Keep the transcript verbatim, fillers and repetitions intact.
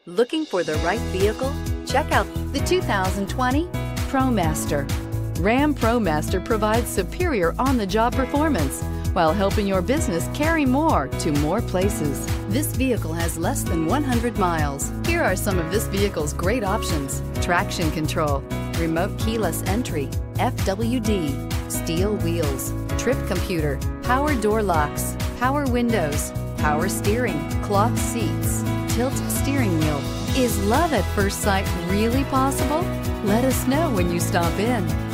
Looking for the right vehicle? Check out the two thousand twenty ProMaster. Ram ProMaster provides superior on-the-job performance while helping your business carry more to more places. This vehicle has less than one hundred miles. Here are some of this vehicle's great options: traction control, remote keyless entry, F W D, steel wheels, trip computer, power door locks, power windows, power steering, cloth seats, tilt steering wheel. Is love at first sight really possible? Let us know when you stop in.